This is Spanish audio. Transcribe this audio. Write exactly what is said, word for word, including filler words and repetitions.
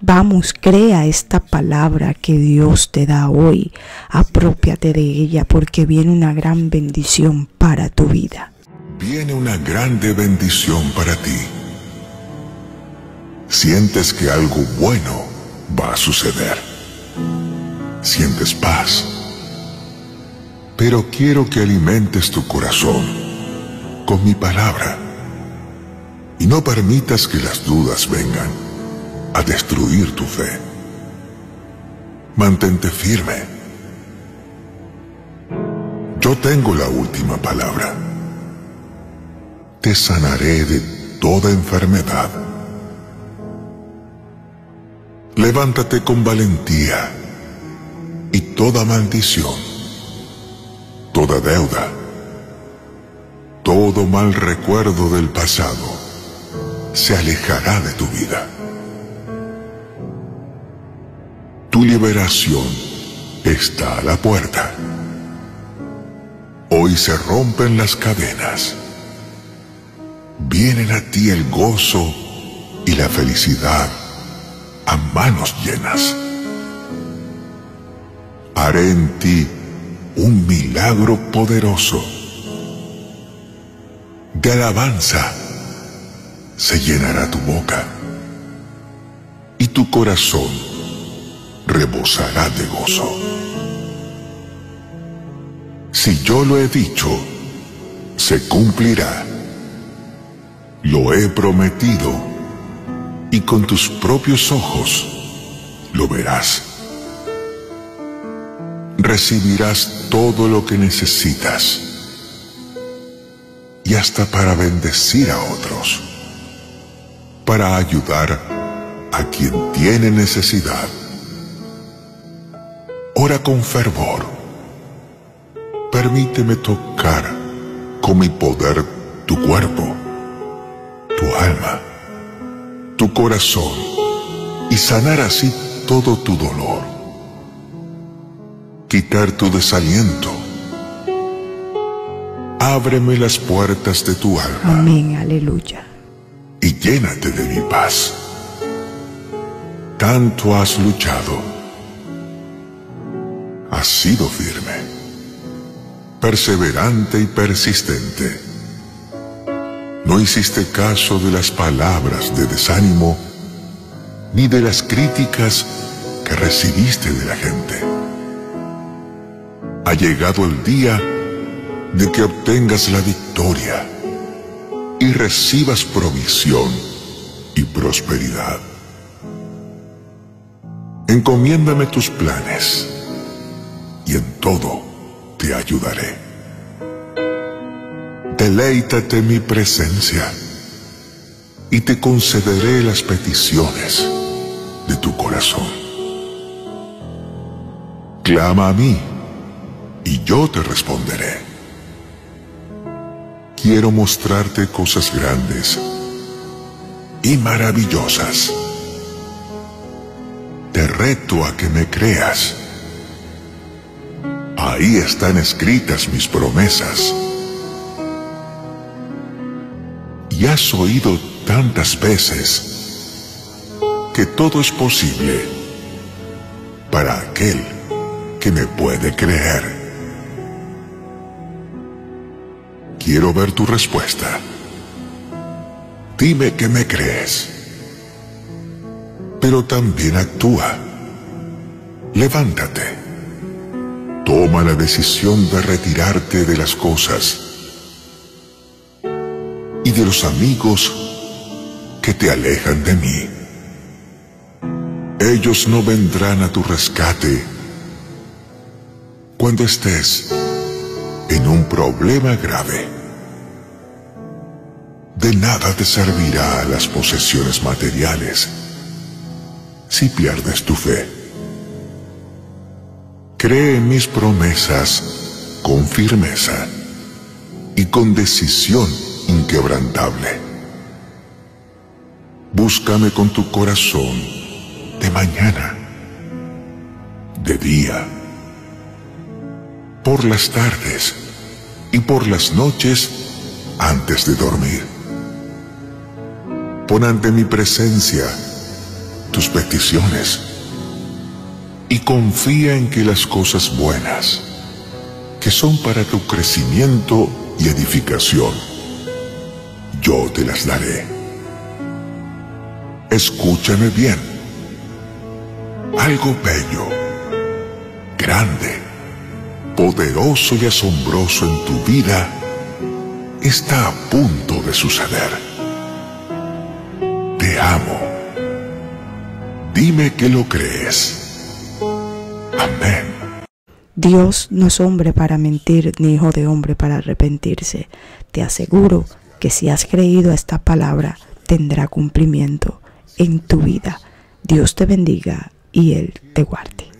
Vamos, crea esta palabra que Dios te da hoy. Aprópiate de ella porque viene una gran bendición para tu vida. Viene una grande bendición para ti. Sientes que algo bueno va a suceder. Sientes paz. Pero quiero que alimentes tu corazón con mi palabra y no permitas que las dudas vengan a destruir tu fe. Mantente firme. Yo tengo la última palabra. Te sanaré de toda enfermedad. Levántate con valentía y toda maldición, toda deuda, todo mal recuerdo del pasado se alejará de tu vida. Tu liberación está a la puerta. Hoy se rompen las cadenas. Vienen a ti el gozo y la felicidad a manos llenas. Haré en ti un milagro poderoso. De alabanza se llenará tu boca y tu corazón rebosará de gozo. Si yo lo he dicho, se cumplirá. Lo he prometido y con tus propios ojos lo verás. Recibirás todo lo que necesitas y hasta para bendecir a otros, para ayudar a quien tiene necesidad. Ora con fervor. Permíteme tocar con mi poder tu cuerpo, tu alma, tu corazón y sanar así todo tu dolor. Quitar tu desaliento. Ábreme las puertas de tu alma. Amén, aleluya. Y llénate de mi paz. Tanto has luchado. Has sido firme, perseverante y persistente. No hiciste caso de las palabras de desánimo ni de las críticas que recibiste de la gente. Ha llegado el día de que obtengas la victoria y recibas provisión y prosperidad. Encomiéndame tus planes y en todo te ayudaré. Deleítate en mi presencia y te concederé las peticiones de tu corazón. Clama a mí y yo te responderé. Quiero mostrarte cosas grandes y maravillosas. Te reto a que me creas. Ahí están escritas mis promesas. Y has oído tantas veces que todo es posible para aquel que me puede creer. Quiero ver tu respuesta. Dime que me crees. Pero también actúa. Levántate. Toma la decisión de retirarte de las cosas y de los amigos que te alejan de mí. Ellos no vendrán a tu rescate cuando estés en un problema grave. De nada te servirá las posesiones materiales si pierdes tu fe. Cree en mis promesas con firmeza y con decisión inquebrantable. Búscame con tu corazón de mañana, de día, por las tardes y por las noches antes de dormir. Pon ante mi presencia tus peticiones y confía en que las cosas buenas, que son para tu crecimiento y edificación, yo te las daré. Escúchame bien. Algo bello, grande, poderoso y asombroso en tu vida está a punto de suceder. Te amo. Dime que lo crees. Amén. Dios no es hombre para mentir, ni hijo de hombre para arrepentirse. Te aseguro que si has creído a esta palabra, tendrá cumplimiento en tu vida. Dios te bendiga y Él te guarde.